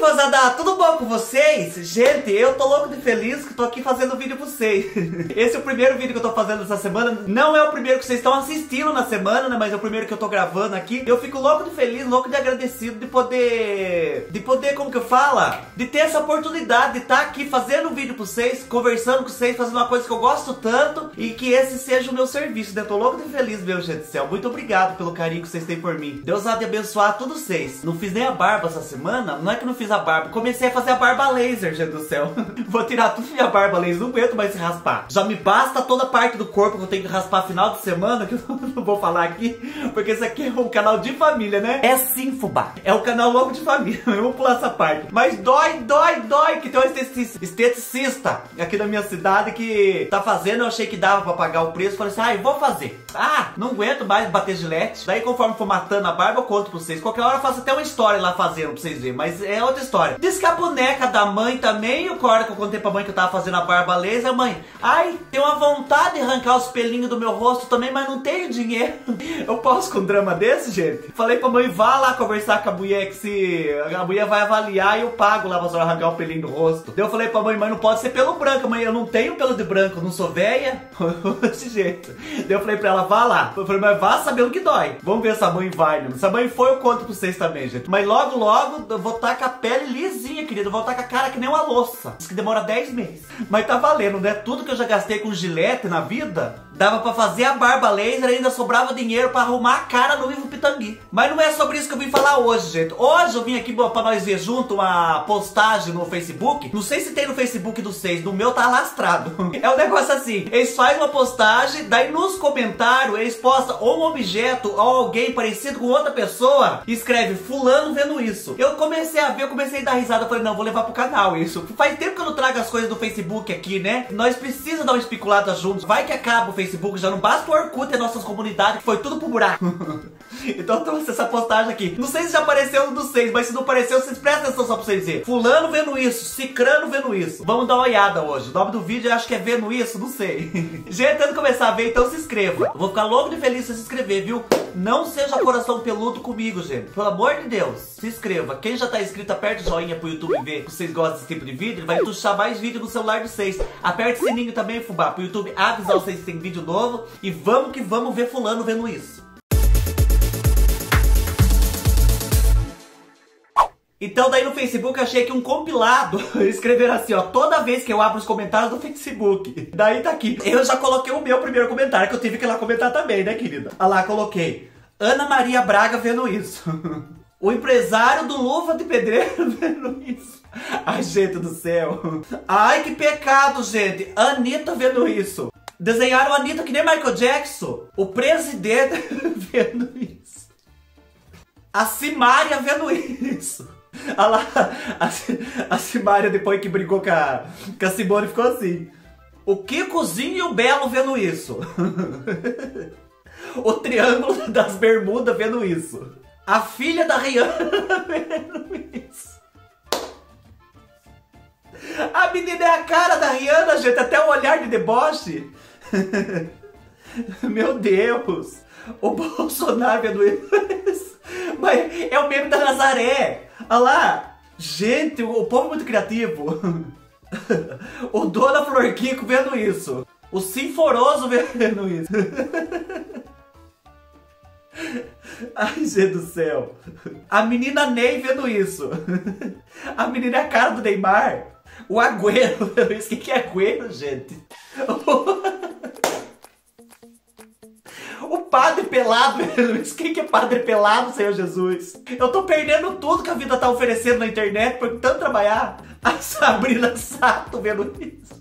moçada, tudo bom com vocês? Gente, eu tô louco de feliz que tô aqui fazendo vídeo pra vocês. Esse é o primeiro vídeo que eu tô fazendo essa semana. Não é o primeiro que vocês estão assistindo na semana, né? Mas é o primeiro que eu tô gravando aqui. Eu fico louco de feliz, louco de agradecido de poder, como que eu falo? De ter essa oportunidade de estar aqui fazendo um vídeo pra vocês, conversando com vocês, fazendo uma coisa que eu gosto tanto e que esse seja o meu serviço, né? Eu tô louco de feliz, meu gente do céu. Muito obrigado pelo carinho que vocês têm por mim. Deus há de abençoar todos vocês. Não fiz nem a barba essa semana. Não é que não fiz a barba, comecei a fazer a barba laser, gente do céu. Vou tirar tudo minha barba laser, não aguento mais se raspar. Já me basta toda parte do corpo que eu tenho que raspar final de semana, que eu não vou falar aqui, porque esse aqui é um canal de família, né? É sim, fubá. É um canal louco de família. Eu vou pular essa parte. Mas dói, que tem um esteticista aqui na minha cidade que tá fazendo. Eu achei que dava pra pagar o preço. Falei assim, eu vou fazer. Não aguento mais bater gilete. Daí conforme for matando a barba, eu conto pra vocês. Qualquer hora eu faço até uma história lá fazendo pra vocês verem. Mas é outra história. Diz que a boneca da mãe também, o hora que eu contei pra mãe que eu tava fazendo a barba laser, a mãe, tem uma vontade de arrancar os pelinhos do meu rosto também, mas não tenho dinheiro. Eu posso com um drama desse, gente? Falei pra mãe, vá lá conversar com a mulher, que se a mulher vai avaliar e eu pago lá pra senhora arrancar o pelinho do rosto. Daí eu falei pra mãe, não pode ser pelo branco, mãe, eu não tenho pelo de branco, não sou velha. Desse jeito. Daí eu falei pra ela, vá lá. Eu falei, mas vá sabendo que dói. Vamos ver se a mãe vai, né? Se a mãe foi, eu conto pra vocês também, gente. Mas logo, logo, eu vou estar com a pele lisinha, querido. Eu vou estar com a cara que nem uma louça. Diz que demora 10 meses. Mas tá valendo, né? Tudo que eu já gastei com gilete na vida, dava pra fazer a barba laser e ainda sobrava dinheiro pra arrumar a cara no Ivo Pitangui. Mas não é sobre isso que eu vim falar hoje, gente. Hoje eu vim aqui pra nós ver junto uma postagem no Facebook. Não sei se tem no Facebook dos seis, no meu tá lastrado. É um negócio assim, eles fazem uma postagem, daí nos comentários eles postam ou um objeto ou alguém parecido com outra pessoa e escreve fulano vendo isso. Eu comecei a ver, eu comecei a dar risada, eu falei, não, vou levar pro canal isso. Faz tempo que eu não trago as coisas do Facebook aqui, né? Nós precisamos dar uma especulada juntos. Vai que acaba o Facebook, já não basta o Orkut e nossas comunidades, que foi tudo pro buraco. Então eu trouxe essa postagem aqui. Não sei se já apareceu no dos seis, mas se não apareceu, vocês prestem atenção só pra vocês verem. Fulano vendo isso, cicrano vendo isso. Vamos dar uma olhada hoje. O nome do vídeo eu acho que é vendo isso, não sei. Gente, antes de começar a ver, então se inscreva. Eu vou ficar louco de feliz se se inscrever, viu? Não seja coração peludo comigo, gente. Pelo amor de Deus, se inscreva. Quem já tá inscrito, aperte o joinha pro YouTube ver que vocês gostam desse tipo de vídeo. Ele vai tuchar mais vídeo no celular de vocês. Aperte o sininho também, fubá, pro YouTube avisar vocês que tem vídeo novo. E vamos que vamos ver fulano vendo isso. Então daí no Facebook eu achei que um compilado escreveram assim, ó, toda vez que eu abro os comentários do Facebook. Daí tá aqui. Eu já coloquei o meu primeiro comentário, que eu tive que ir lá comentar também, né, querida? Olha lá, coloquei. Ana Maria Braga vendo isso. O empresário do Luva de Pedreiro vendo isso. Ai, gente do céu. Ai, que pecado, gente. Anitta vendo isso. Desenharam a Anitta que nem Michael Jackson. O presidente vendo isso. A Simária vendo isso. Olha lá, a Simária depois que brigou com a Simone ficou assim. O Kikozinho e o Belo vendo isso. O Triângulo das Bermudas vendo isso. A filha da Rihanna vendo isso. A menina é a cara da Rihanna, gente, até o olhar de deboche. Meu Deus. O Bolsonaro vendo isso. Mas é o meme da Nazaré. Olha lá. Gente, o povo é muito criativo. O Dona Flor Kiko vendo isso. O Sinforoso vendo isso. Ai, gente do céu. A menina Ney vendo isso. A menina é a cara do Neymar. O Agüero vendo isso. O que é Agüero, gente? O padre pelado vendo isso. Quem que é padre pelado, Senhor Jesus? Eu tô perdendo tudo que a vida tá oferecendo na internet por tanto trabalhar. A Sabrina Sato vendo isso.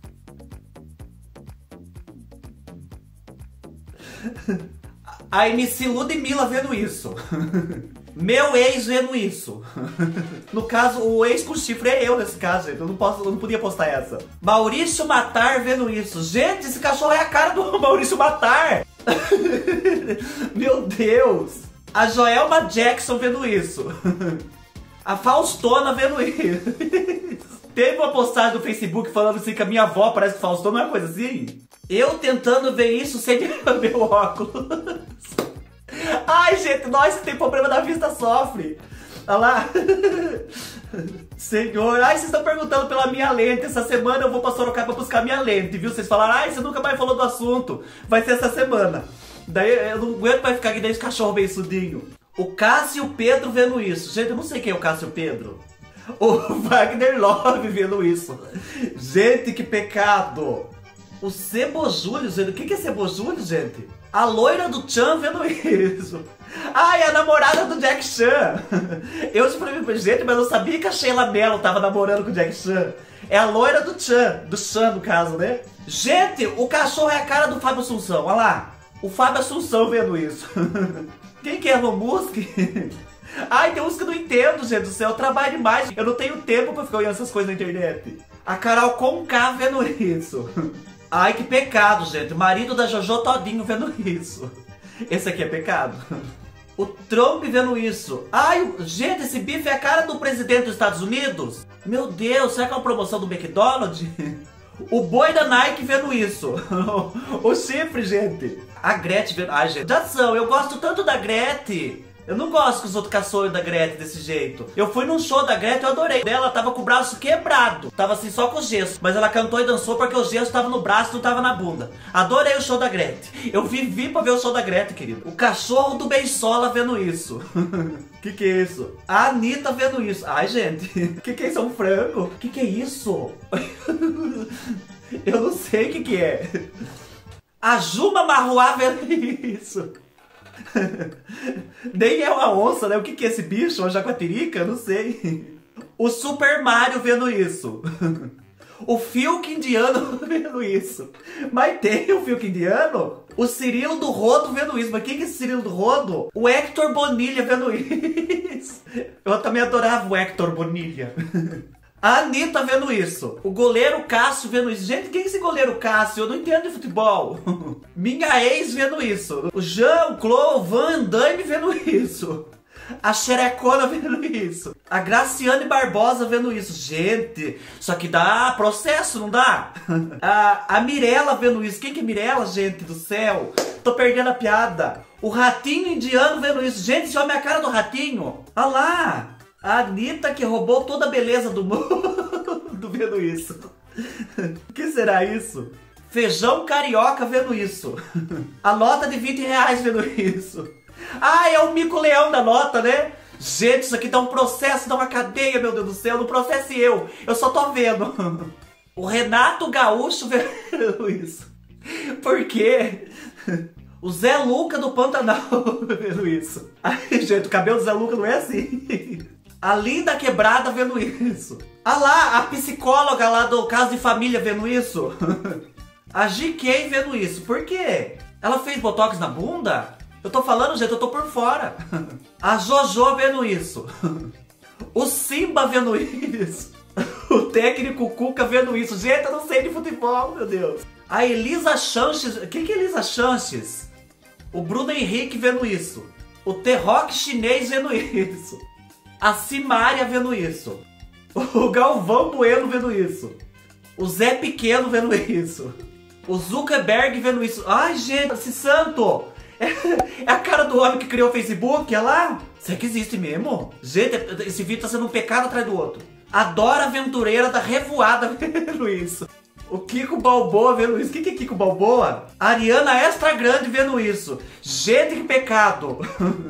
A MC Ludmilla vendo isso. Meu ex vendo isso. No caso, o ex com chifre é eu nesse caso, gente. Eu não podia postar essa. Maurício Matar vendo isso. Gente, esse cachorro é a cara do Maurício Matar. Meu Deus. A Joelma Jackson vendo isso. A Faustona vendo isso. Teve uma postagem no Facebook falando assim que a minha avó parece que Faustona, não é uma coisa assim? Eu tentando ver isso sem meu óculos. Ai, gente, nós que tem problema da vista sofre. Olha lá. Senhor, ai, vocês estão perguntando pela minha lente. Essa semana eu vou pra Sorocaba buscar minha lente, viu? Vocês falaram, ai, você nunca mais falou do assunto. Vai ser essa semana. Daí eu não aguento mais ficar aqui dentro de cachorro bem sudinho. O Cássio e o Pedro vendo isso. Gente, eu não sei quem é o Cássio e o Pedro. O Wagner Love vendo isso. Gente, que pecado. O Cebojúlio vendo. O que é Cebojúlio, gente? A loira do Chan vendo isso. Ai, a namorada do Jack Chan. Eu falei, gente, mas eu sabia que a Sheila Mello tava namorando com o Jack Chan. É a loira do Chan. Do Chan, no caso, né? Gente, o cachorro é a cara do Fábio Assunção. Olha lá. O Fábio Assunção vendo isso. Quem que é Elon Musk? Ai, tem uns que eu não entendo, gente do céu. Eu trabalho demais. Eu não tenho tempo pra ficar olhando essas coisas na internet. A Carol Conká vendo isso. Ai, que pecado, gente. O marido da Jojo Todinho vendo isso. Esse aqui é pecado. O Trump vendo isso. Ai, gente, esse bife é a cara do presidente dos Estados Unidos? Meu Deus, será que é uma promoção do McDonald's? O boi da Nike vendo isso. O chifre, gente. A Gretchen vendo... Ai, gente. Jação, eu gosto tanto da Gretchen. Eu não gosto que os outros caçoem da Gretchen desse jeito. Eu fui num show da Gretchen, eu adorei. Ela tava com o braço quebrado. Tava assim, só com gesso. Mas ela cantou e dançou porque o gesso tava no braço e não tava na bunda. Adorei o show da Gretchen. Eu vivi pra ver o show da Gretchen, querido. O cachorro do Beisola vendo isso. Que é isso? A Anitta vendo isso. Ai, gente. Que é isso? É um frango? Que é isso? Eu não sei o que é. A Juma Marruá vendo isso. Nem é uma onça, né? O que é esse bicho? Uma jaguatirica? Eu não sei. O Super Mario vendo isso. O Fiuk indiano vendo isso. Mas tem o Fiuk indiano? O Cirilo do Rodo vendo isso. Mas quem que é esse Cirilo do Rodo? O Hector Bonilha vendo isso. Eu também adorava o Hector Bonilha. A Anitta vendo isso. O goleiro Cássio vendo isso. Gente, quem é esse goleiro Cássio? Eu não entendo de futebol. Minha ex vendo isso. O Jean-Claude Van Damme vendo isso. A Xerecona vendo isso. A Graciane Barbosa vendo isso. Gente, isso aqui dá processo, não dá? A Mirella vendo isso. Quem que é Mirella, gente do céu? Tô perdendo a piada. O Ratinho Indiano vendo isso. Gente, esse homem é a cara do Ratinho. Olha lá. A Anitta que roubou toda a beleza do mundo vendo isso. O que será isso? Feijão carioca vendo isso. A nota de 20 reais vendo isso. Ah, é o Mico Leão da nota, né? Gente, isso aqui dá um processo, dá uma cadeia, meu Deus do céu. Não processe eu só tô vendo. O Renato Gaúcho vendo isso. Por quê? O Zé Luca do Pantanal vendo isso. Ai, gente, o cabelo do Zé Luca não é assim. A Linda Quebrada vendo isso. Ah lá, a psicóloga lá do Caso de Família vendo isso. A GK vendo isso. Por quê? Ela fez botox na bunda? Eu tô falando, gente, eu tô por fora. A Jojo vendo isso. O Simba vendo isso. O técnico Cuca vendo isso. Gente, eu não sei de futebol, meu Deus. A Elisa Chanches. Quem que é Elisa Chanches? O Bruno Henrique vendo isso. O T-Rock chinês vendo isso. A Simária vendo isso. O Galvão Bueno vendo isso. O Zé Pequeno vendo isso. O Zuckerberg vendo isso. Ai, gente, esse santo. É a cara do homem que criou o Facebook, olha lá. Será que existe mesmo? Gente, esse vídeo tá sendo um pecado atrás do outro. A Dora Aventureira da Revoada vendo isso. O Kiko Balboa vendo isso. O que é Kiko Balboa? A Ariana Extra Grande vendo isso. Gente, que pecado.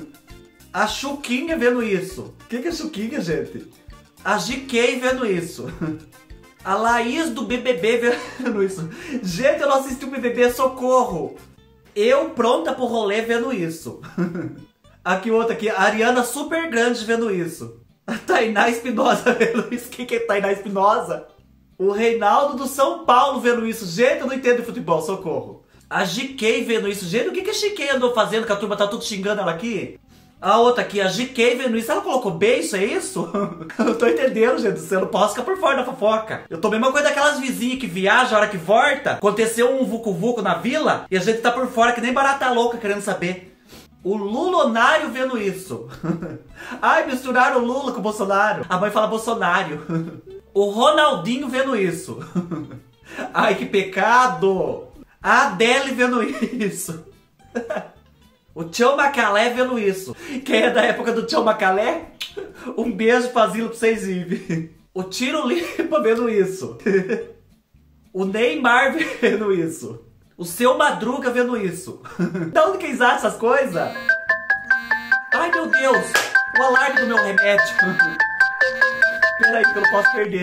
A Chuquinha vendo isso. O que é Chuquinha, gente? A GK vendo isso. A Laís do BBB vendo isso. Gente, eu não assisti o BBB, socorro. Eu pronta pro rolê vendo isso. Aqui outra aqui, a Ariana Super Grande vendo isso. A Tainá Espinosa vendo isso. Quem que é Tainá Espinosa? O Reinaldo do São Paulo vendo isso. Gente, eu não entendo de futebol, socorro. A GK vendo isso. Gente, o que a GK andou fazendo que a turma tá tudo xingando ela aqui? A outra aqui, a GK vendo isso. Ela colocou beijo, é isso? Eu tô entendendo, gente. Você não pode ficar por fora da fofoca. Eu tô a mesma coisa daquelas vizinhas que viajam, a hora que volta. Aconteceu um vucu-vucu na vila e a gente tá por fora que nem barata louca querendo saber. O Lulonário vendo isso. Ai, misturaram o Lula com o Bolsonaro. A mãe fala Bolsonaro. O Ronaldinho vendo isso. Ai, que pecado. A Adele vendo isso. O Tchau Macalé vendo isso. Quem é da época do Tchau Macalé? Um beijo pra asilo pra vocês irem. O Tiro Lipa vendo isso. O Neymar vendo isso. O Seu Madruga vendo isso. Da onde que eles acham essas coisas? Ai, meu Deus. O alarme do meu remédio. Peraí que eu não posso perder.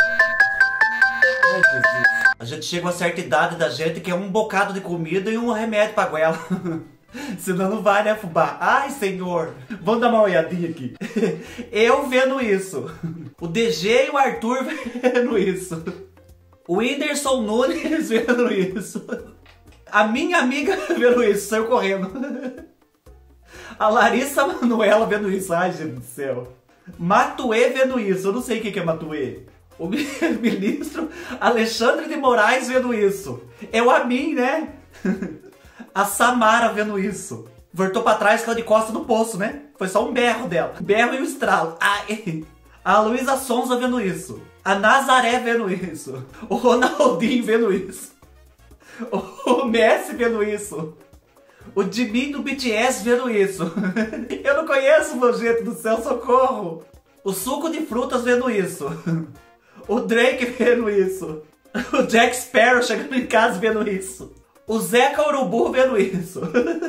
Ai, Jesus. A gente chega a uma certa idade da gente que é um bocado de comida e um remédio pra goela. Senão não vai, né, fubá? Ai, senhor. Vamos dar uma olhadinha aqui. Eu vendo isso. O DG e o Arthur vendo isso. O Whindersson Nunes vendo isso. A minha amiga vendo isso, saiu correndo. A Larissa Manoela vendo isso. Ai, gente do céu. Matuê vendo isso. Eu não sei o que é Matuê. O ministro Alexandre de Moraes vendo isso. É o Amin, né? A Samara vendo isso. Voltou pra trás, caiu de costa no poço, né? Foi só um berro dela. Berro e um estralo. Ai. A Luísa Sonza vendo isso. A Nazaré vendo isso. O Ronaldinho vendo isso. O Messi vendo isso. O Jimin do BTS vendo isso. Eu não conheço, meu gente do céu, socorro. O Suco de Frutas vendo isso. O Drake vendo isso. O Jack Sparrow chegando em casa vendo isso. O Zeca Urubu vendo isso.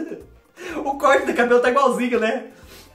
O corte do cabelo tá igualzinho, né?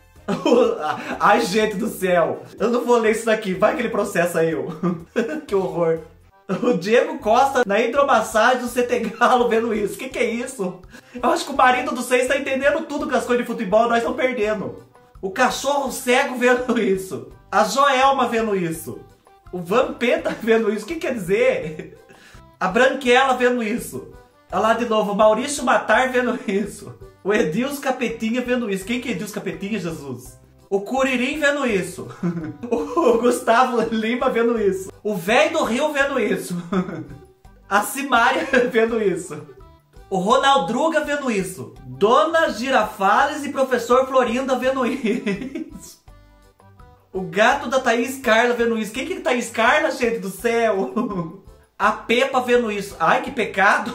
Ai, gente do céu. Eu não vou ler isso daqui. Vai que ele processa eu. Que horror. O Diego Costa na hidromassagem do CT Galo vendo isso. Que é isso? Eu acho que o marido do Seis tá entendendo tudo com as coisas de futebol. Nós estamos perdendo. O cachorro cego vendo isso. A Joelma vendo isso. O Vampeta vendo isso. O que quer dizer? A Branquela vendo isso. Olha lá de novo. O Maurício Matar vendo isso. O Edilson Capetinha vendo isso. Quem que é Edilson Capetinha, Jesus? O Curirim vendo isso. O Gustavo Lima vendo isso. O Velho do Rio vendo isso. A Simária vendo isso. O Ronaldruga vendo isso. Dona Girafales e Professor Florinda vendo isso. O gato da Thaís Carla vendo isso. Quem que é Thaís Carla, gente do céu? A Pepa vendo isso. Ai, que pecado.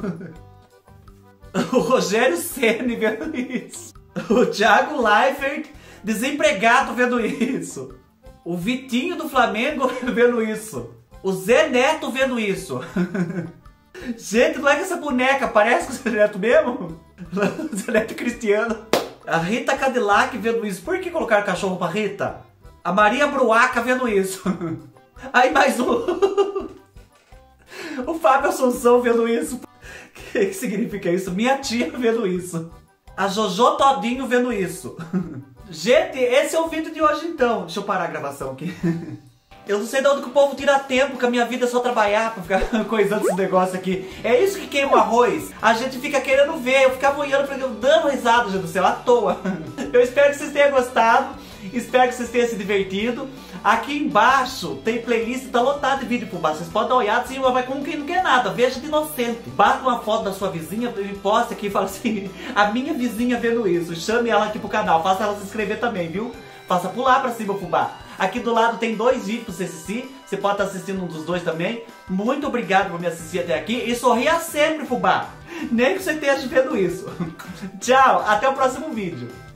O Rogério Ceni vendo isso. O Thiago Leifert, desempregado, vendo isso. O Vitinho do Flamengo vendo isso. O Zé Neto vendo isso. Gente, não é que essa boneca parece com o Zé Neto mesmo? O Zé Neto Cristiano. A Rita Cadillac vendo isso. Por que colocaram cachorro pra Rita? A Maria Bruaca vendo isso. Aí mais um. O Fábio Assunção vendo isso. O que significa isso? Minha tia vendo isso. A Jojo Todinho vendo isso. Gente, esse é o vídeo de hoje então. Deixa eu parar a gravação aqui. Eu não sei de onde que o povo tira tempo, que a minha vida é só trabalhar pra ficar coisando esse negócio aqui. É isso que queima o arroz. A gente fica querendo ver. Eu ficava olhando, dando risada, gente do céu, à toa. Eu espero que vocês tenham gostado. Espero que vocês tenham se divertido. Aqui embaixo tem playlist, tá lotado de vídeo por baixo. Vocês podem dar uma olhada, assim, vai com quem não quer nada. Veja de inocente. Bata uma foto da sua vizinha e posta aqui e fala assim: a minha vizinha vendo isso. Chame ela aqui pro canal. Faça ela se inscrever também, viu? Faça pular pra cima, fubá. Aqui do lado tem 2 vídeos pra você assistir. Você pode estar assistindo um dos 2 também. Muito obrigado por me assistir até aqui. E sorria sempre, fubá. Nem que você esteja vendo isso. Tchau, até o próximo vídeo.